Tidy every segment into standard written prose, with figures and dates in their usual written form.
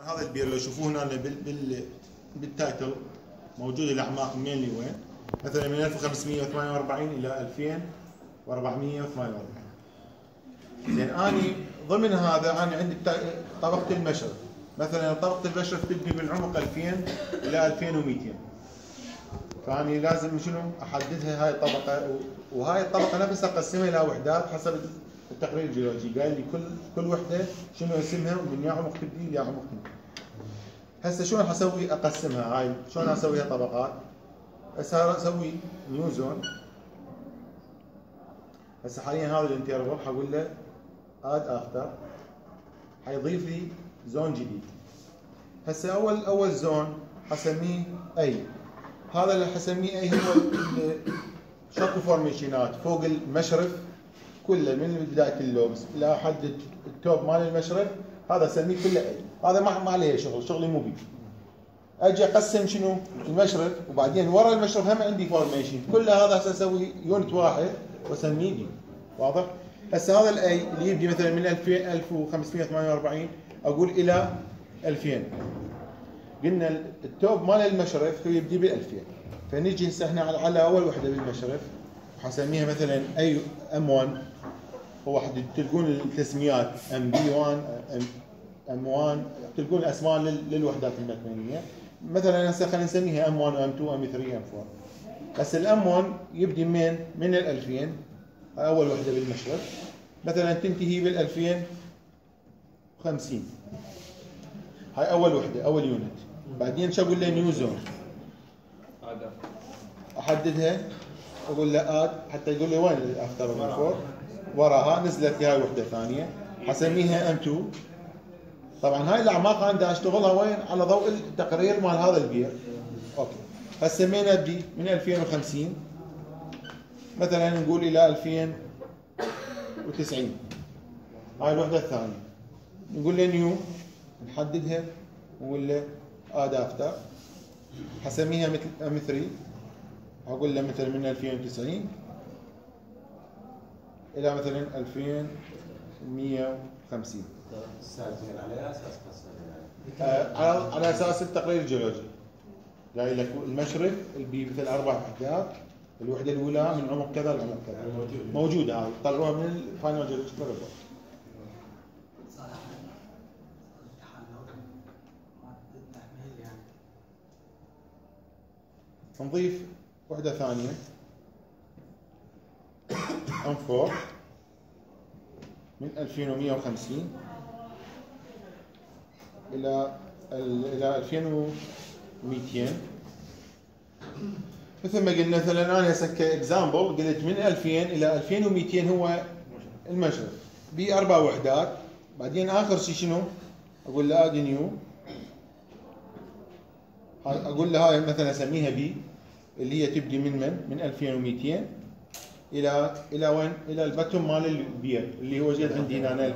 هذا البير لو تشوفوه هنا بالتايتل موجود الاعماق منين لوين؟ مثلا من 1548 الى 2448. زين اني ضمن هذا انا عندي طبقه المشرف، مثلا طبقه المشرف تبني بالعمق 2000 الى 2200. فاني لازم شنو احددها هاي الطبقه، وهاي الطبقه نفسها اقسمها الى وحدات حسب التقرير الجيولوجي، قال لي كل وحده شنو اسمها ومن يا عمق تبدي ليا عمق تبدي. هسه شلون حسوي اقسمها هاي؟ شلون اسويها طبقات؟ هسه اسوي نيو زون. هسه حاليا هذا الانترفال حقول له اد افتر، حيضيف لي زون جديد. هسه اول زون حسميه اي. هذا اللي حسميه اي هو شكو فورميشنات فوق المشرف كله من بدايه اللوبس الى حد التوب مال المشرف، هذا اسميه كله اي. هذا ما عليه شغلي مو بيه. اجي اقسم شنو المشرف، وبعدين ورا المشرف هم عندي فورميشن، كل هذا هسه اسوي يونت واحد واسميه دي. واضح؟ هسه هذا الاي اللي يبدي مثلا من 1548 اقول الى 2000. قلنا التوب مال المشرف هو يبدي بال 2000، فنجي هسه احنا على اول وحده بالمشرف وحسميها مثلا اي ام 1. هو تلقون التسميات ام بي 1 ام 1، تلقون الاسماء للوحدات المكمنيه. مثلا هسه خلينا نسميها ام 1 ام 2 ام 3 ام 4. هسه الام 1 يبدي من ال 2000، اول وحده بالمشرف، مثلا تنتهي بال 2050. هاي اول وحده اول يونت. بعدين شو اقول له نيو زون، احددها اقول له اد حتى يقول لي وين الافتر من فوق. وراها نزلت لي هاي وحده ثانيه حسميها ام 2. طبعا هاي الاعماق انا دا اشتغلها وين؟ على ضوء التقرير مال هذا البير. اوكي هسه من ابدي من 2050 مثلا نقول الى 2090. هاي الوحده الثانيه نقول له نيو، نحددها ونقول له اد افتر، حسميها مثل ام 3. اقول له مثلا من 2090 الى مثلا 2150. على اساس التقرير الجيولوجي جاي لك المشرف اللي مثل 4 وحدات، الوحده الاولى من عمق كذا لعمق كذا موجوده، هاي طلعوها من الفاينل جيولوجيكال ريبورت. نضيف وحده ثانيه ام 4 من 2150 الى 2200. مثل ما قلنا مثلا انا هسه كاكزامبل قلت من 2000 الى 2200 هو المشرف ب4 وحدات. بعدين اخر شيء شنو؟ اقول له اد نيو، اقول له هاي مثلا اسميها بي اللي هي تبدي من 2200 الى وين؟ الى البتم مال البير اللي هو جد عندي هنا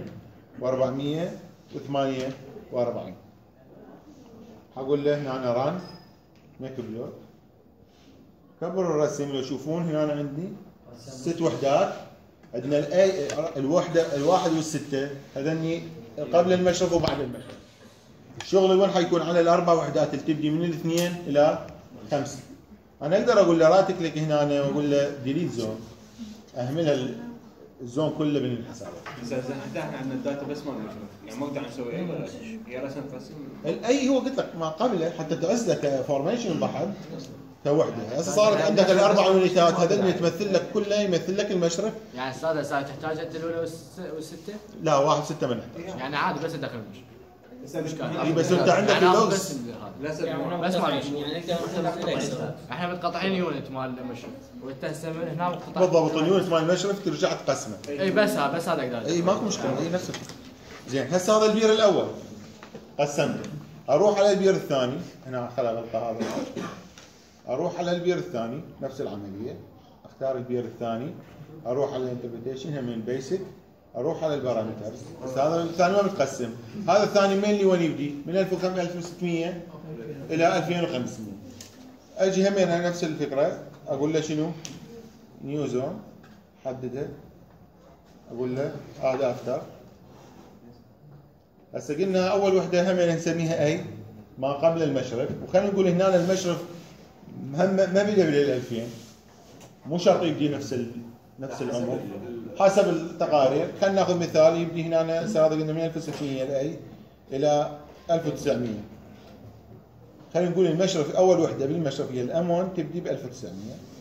2448. حقول له هنا ران ميك بلوت، كبروا الرسم لو تشوفون هنا عندي 6 وحدات. عندنا الاي الوحده الواحد والسته هذني قبل المشرف وبعد المشرف. الشغل وين حيكون؟ على ال4 وحدات اللي تبدي من 2 الى 5. انا اقدر اقول له رايت كليك هنا واقول له ديليت زون، اهملها الزون كله من الحسابات. اذا احنا عندنا الداتا بس مال المشرف، يعني ما نقدر نسوي اي ولا شيء، هي رسم تقسم اي. هو قلت لك ما قبله حتى تعز لك فورميشن بحد كوحده. هسه صارت عندك ال4 يونيتات هذول يتمثل لك كله، يمثل لك المشرف. يعني استاذ ساعه تحتاج انت الاولى والسته؟ لا 1 6 ما نحتاج، يعني عادي بس تدخل المشرف. اي بس انت عندك اللوز بس ما يعني احنا متقطعين يونت مال المشرف وانت هسه هنا مقطع بالضبط. اليونت مال المشرف ترجع تقسمه. اي بس هذا اقدر. اي ماكو مشكله. اي نفس الفكره. زين هسه هذا البير الاول قسمته، اروح على البير الثاني. هنا خل اغلق هذا. اروح على البير الثاني نفس العمليه، اختار البير الثاني، اروح على الانتربريتيشن هم من بيسك، اروح على البارامترز. بس هذا الثاني ما متقسم. هذا الثاني من اللي وين يبدي؟ من 1600 الى 2500. اجي هم نفس الفكره، اقول له شنو؟ نيو زون، حدده، اقول له اد افتر، هسه قلنا اول وحده هم نسميها اي ما قبل المشرف، وخلينا نقول هنا المشرف هم ما بدا بال 2000 مو شرط يبدي نفس العمر حسب التقارير. خلينا ناخذ مثال يبدي هنا هسه هذا قلنا من 1600 الاي الى 1900. خلينا نقول المشرف اول وحده بالمشرف هي الام 1 تبدي ب 1900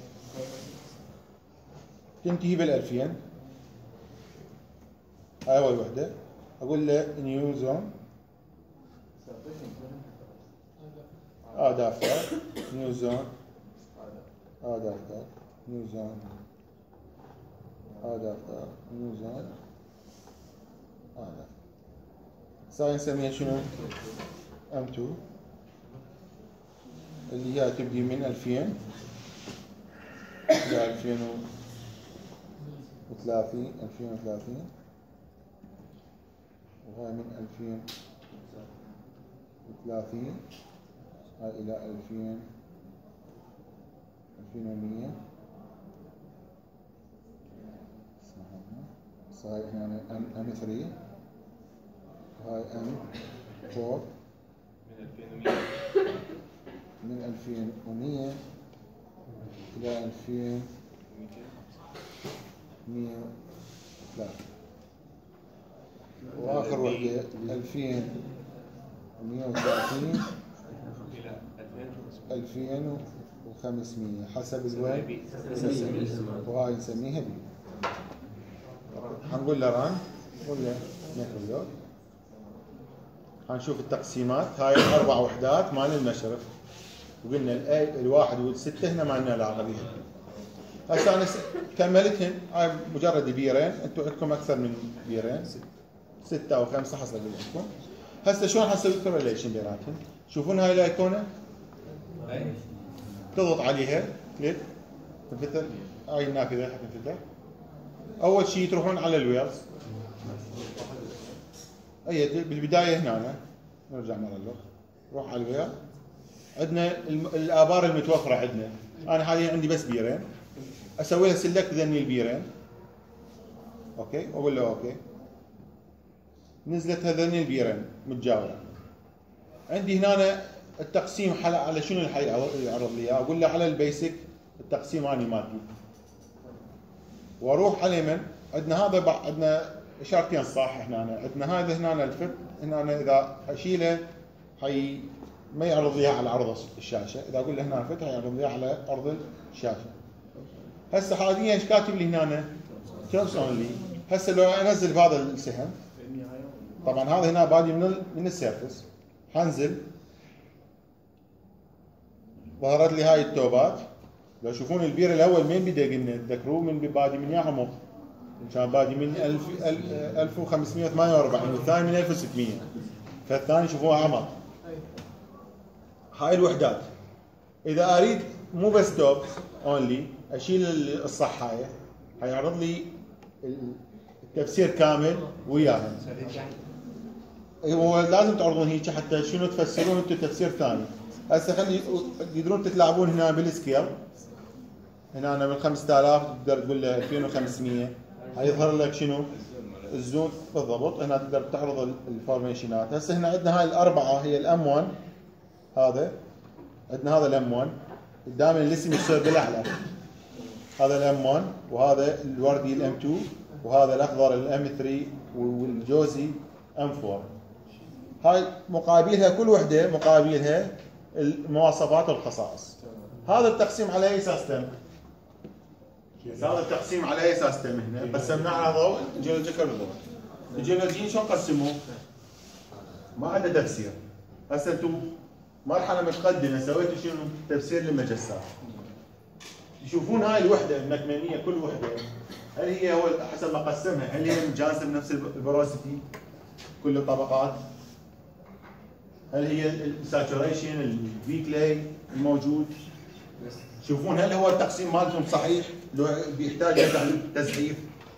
تنتهي بال 2000. هاي اول وحده. اقول له نيو زون دفتر نيو زون دفتر نيو زون دفتر نيو زون صار نسميها شنو؟ M2 اللي هي تبدي من 2000 إلى 2030 وهاي من 2030 هاي إلى 2100. هاي هنا M3 وهاي M4 من 2100 إلى 2103. وآخر وحدة 2130 2500 حسب الوين وهاي نسميها بي. حنقول له ران ولا نكتب. حنشوف التقسيمات. هاي الاربع وحدات مال المشرف وقلنا الواحد والستة هنا ما لنا علاقه بها. هسه انا كملتهن. هاي مجرد بيرين، انتم عندكم اكثر من بيرين 6 أو 5 حسب اللي عندكم. هسه شلون حنسوي كورليشن بيناتهم؟ شوفون هاي الايقونه تضغط عليها كليك تنفتح. هاي النافذه حتنفتح. اول شيء تروحون على الويرز. هي بالبدايه هنا نرجع مره اخرى نروح على الوير. عندنا الابار المتوفره عندنا. انا حاليا عندي بس بيرين، اسوي لها سلكت ذني البيرين اوكي واقول له اوكي. نزلت هذني البيرين متجاوره. عندي هنا التقسيم على شنو اللي حيعرض لي اياه. اقول له على البيسك التقسيم اني مالتي، واروح على اليمين. عندنا هذا عندنا اشارتين صح. هنا عندنا هذا هنا الفت. هنا اذا اشيله ما يعرض لي على عرض الشاشه. اذا اقول له هنا فت يعرض لي على ارض الشاشه. هسه حاليا ايش كاتب لي هنا؟ تيرمز اونلي. هسه لو انزل بهذا السهم طبعا هذا هنا بادي من السيرفس. حنزل ظهرت لي هاي التوبات. لو تشوفون البير الاول من بدا قلنا تذكروا من بادي من يا عمر كان بادي من 1548 والثاني من 1600. فالثاني شوفوها عمر. هاي الوحدات اذا اريد مو بس توب اونلي اشيل الصحايه حيعرض لي التفسير كامل وياها. هو لازم تعرضون هيك حتى شنو تفسرون انتم تفسير ثاني. هسه خلي تقدرون تتلاعبون هنا بالسكيل. هنا أنا من 5000 تقدر تقول له 2500 حيظهر لك شنو؟ الزون بالضبط. هنا تقدر تعرض الفورميشنات. هسه هنا عندنا هاي الاربعه هي الام 1. هذا عندنا هذا الام 1 دائما الاسم يصير بالاعلى. هذا الام 1 وهذا الوردي الام 2 وهذا الاخضر الام 3 والجوزي ام 4. هاي مقابلها كل وحده مقابلها المواصفات والخصائص. هذا التقسيم على اي اساس تم؟ هذا التقسيم على اي اساس تم؟ هنا قسمناه على ضوء الجيولوجيكال ضوء. الجيولوجيين شلون قسموه؟ ما عنده تفسير. هسه انتم مرحله متقدمه سويتوا شنو؟ تفسير للمجسات. تشوفون هاي الوحده المكمنيه كل وحده هل هي هو حسب ما قسمها هل هي متجانسه بنفس البروسيتي كل الطبقات؟ هل هي الساتوريشن الفيكلي الموجود؟ شوفون هل هو التقسيم مالتهم صحيح؟ لو بيحتاج تزحيف؟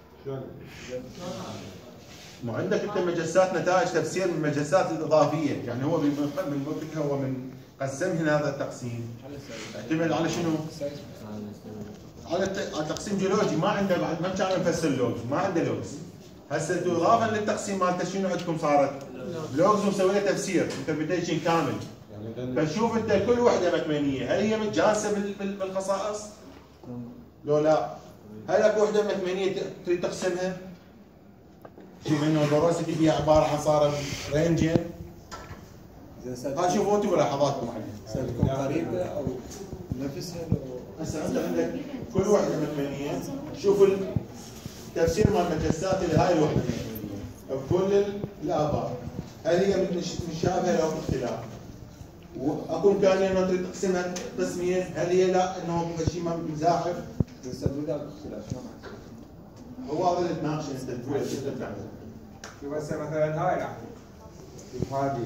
مو عندك انت مجسات نتائج تفسير من المجسات الاضافيه، يعني هو من قسم هنا هذا التقسيم اعتمد على شنو؟ على تقسيم جيولوجي. ما عنده بعد ما كان مفسر لوجز، ما عنده لوجز. هسه انتم اضافه للتقسيم مالته شنو عندكم صارت؟ لوجز ومسوي له تفسير انتربريتيشن كامل. فشوف انت كل وحده مكمنيه هل هي متجانسه بالخصائص؟ لو لا. هل اكو وحده مكمنيه تريد تقسمها؟ شوف انه الفيروسيتي فيها عباره عن صار رينجين. هاي شوفوا انتم ملاحظاتكم عليها. تكون قريبه او نفسها لو هسه انت عندك كل وحده مكمنيه، شوف التفسير مال المجسات لهاي الوحده المكمنيه بكل الابار. هل هي مشابهه لو اختلاف؟ واكو امكانيه انه تريد تقسمها قسمين، هل هي لا انه شيء ما مزاحف؟ يسبب لك اختلاف شلون هو هذا اللي تناقشه انت تقول ايش انت بتعمل. شوف هسه مثلا هاي راح شوف هذه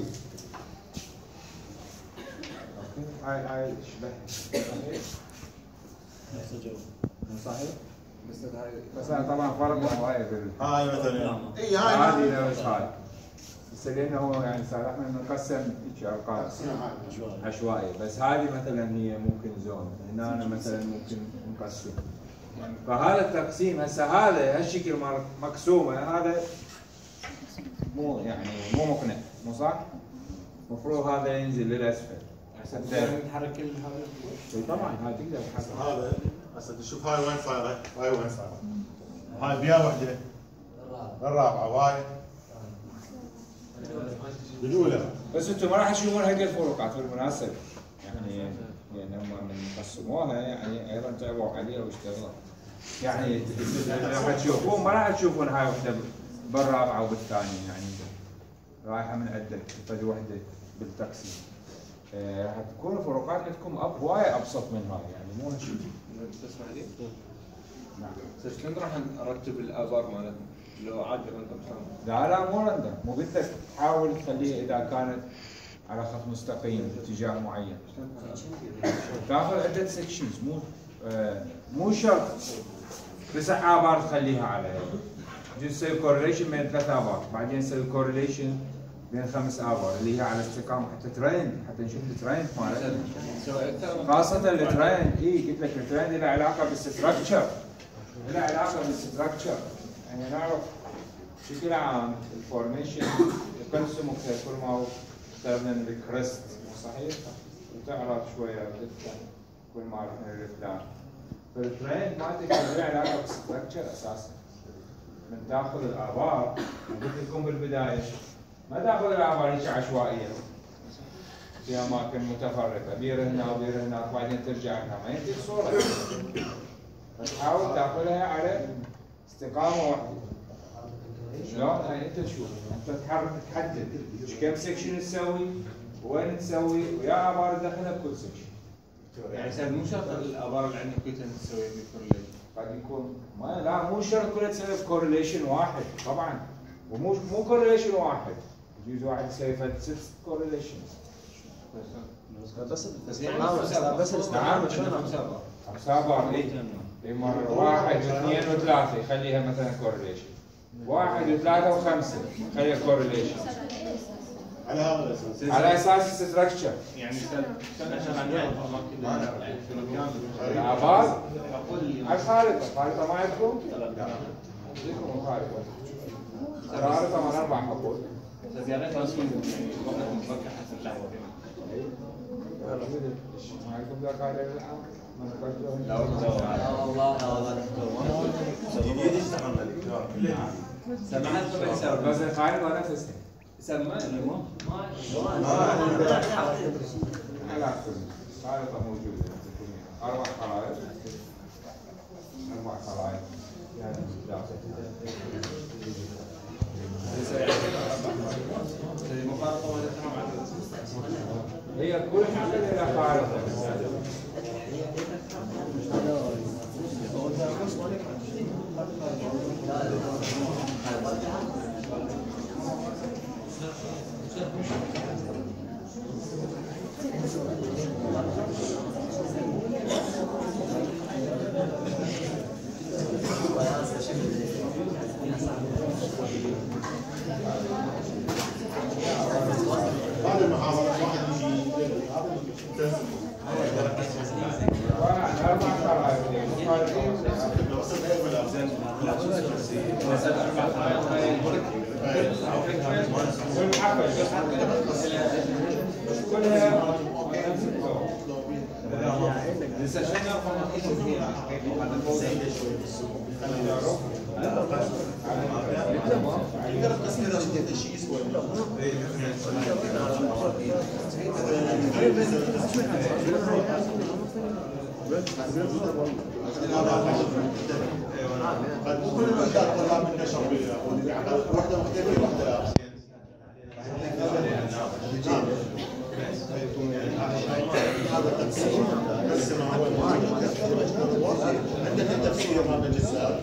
هاي تشبه صحيح؟ بس هاي طبعا فرق هواي هاي مثلا اي هاي هذه نفس هاي بس لانه هو يعني صار احنا نقسم هيك ارقام عشوائيه بس هذه مثلا هي ممكن زون هنا أنا مثلا ممكن نقسم فهذا التقسيم هسه هذا هالشكل مقسومه هذا مو يعني مو مقنع مو صح؟ المفروض هذا ينزل للاسفل تقدر نحرك هذا طبعا هاي تقدر تحرك هذا هسه تشوف هاي وين صايره؟ هاي وين صايره؟ هاي بيا وحده الرابعه وهاي بالاولى. بس انتم ما راح تشوفون هذه الفروقات بالمناسبه يعني لانهم من قسموها يعني ايضا تعبوا عليها واشتغلوا يعني راح تشوفون ما راح تشوفون هاي وحده بالرابعه وبالثانيه يعني رايحه من عده فد وحده بالتقسيم راح تكون الفروقات عندكم هواي ابسط من هاي يعني مو هالشيء. تسمع لي؟ نعم. شلون راح نرتب الابار مالتنا؟ لو عادي رندم لا مو رندم مو قلت تحاول تخليها اذا كانت على خط مستقيم باتجاه معين تاخذ عده سكشنز مو شرط 9 ابار تخليها على تسوي كورليشن بين 3 ابار بعدين تسوي كورليشن بين 5 ابار اللي هي على استقامه حتى ترند حتى نشوف الترند مالها خاصه الترند قلت لك الترند له علاقه بالستراكشر له علاقه بالستراكشر يعني نعرف بشكل عام الفورميشن يقسم كل ما هو استخدم الكريست صحيح وتعرف شويه كل ما رحنا للفلان فالترند مالتك له علاقه بالستراكشر اساسا من تاخذ الابار قلت لكم بالبدايه ما تاخذ الابار هيك عشوائيه في اماكن متفرقه بير هنا وبير هناك وبعدين ترجع هنا ما ينتج صوره فتحاول تاخذها على استقامه واحده شلون؟ يعني انت تشوف انت تحدد كم سكشن تسوي وين تسوي ويا ابار تدخلها بكل سكشن. يعني سيد مو شرط الابار اللي عندك كلها تسوي بكورليشن. قد يكون لا مو شرط كلها تسوي بكورليشن واحد طبعا ومو كورليشن واحد يجوز واحد يسوي 6 كورليشنز. بس نعم 5 ابار اي مره 1 و2 و3 يخليها مثلا كورليشن 1 و3 و5 خليها كورليشن على هذا الاساس على اساس ستراكشر يعني شلون شغالين اماكن الابار الخارطه ما عندكم؟ عندكم الخارطه الخارطه من 4 خطوط زيادات رسميه يعني وقت مبكر حسب اللحظه ما عندكم ذاك على الان؟ ما نقدرون لا والله جديد اشتغلنا الدكتور سمعت قبل سنه بس الخارطه نفسها سمعت لا الخارطه موجوده 4 خرائط 4 خرائط يعني المخالطه ولا هي كل حاجه لها خارطه بعد المحاضرة واحد يجي والحق عفوا بس كلها لسه شو نعرف عن هي هذا الفوزي تقدر تسأل انت شيء يسوى كل الوحدات طلاب من شربيه واحده مختلفه واحده لا هذا تقسيم عندنا تفسير هذا الجزء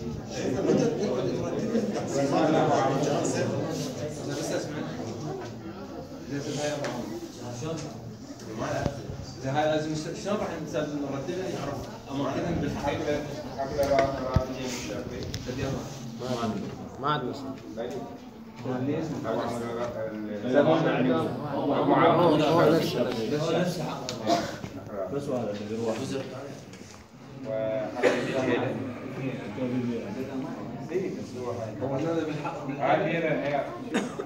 هاي لازم شلون راح نرتبها نعرف اماكنهم بالحقيقه ما عاد مش بس واحد هو هذا بالحق هذه هي